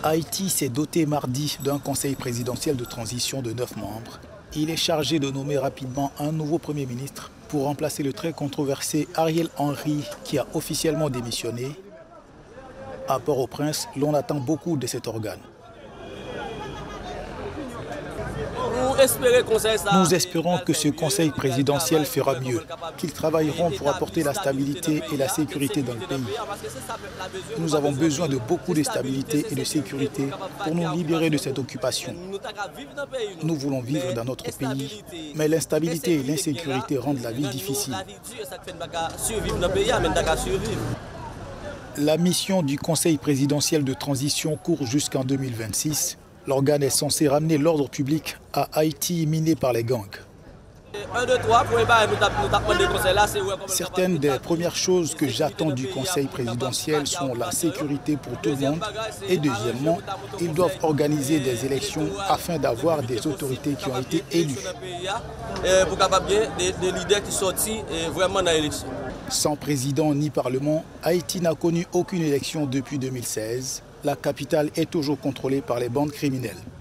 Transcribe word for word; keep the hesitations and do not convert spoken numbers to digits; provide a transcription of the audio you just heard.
Haïti s'est doté mardi d'un conseil présidentiel de transition de neuf membres. Il est chargé de nommer rapidement un nouveau Premier ministre pour remplacer le très controversé Ariel Henry qui a officiellement démissionné. À Port-au-Prince, l'on attend beaucoup de cet organe. Nous espérons que ce conseil présidentiel fera mieux, qu'ils travailleront pour apporter la stabilité et la sécurité dans le pays. Nous avons besoin de beaucoup de stabilité et de sécurité pour nous libérer de cette occupation. Nous voulons vivre dans notre pays, mais l'instabilité et l'insécurité rendent la vie difficile. La mission du conseil présidentiel de transition court jusqu'en deux mille vingt-six. L'organe est censé ramener l'ordre public à Haïti miné par les gangs. Certaines des premières choses que j'attends du conseil présidentiel sont la sécurité pour tout le monde et deuxièmement, ils doivent organiser des élections afin d'avoir des autorités qui ont été élues. Sans président ni parlement, Haïti n'a connu aucune élection depuis deux mille seize. La capitale est toujours contrôlée par les bandes criminelles.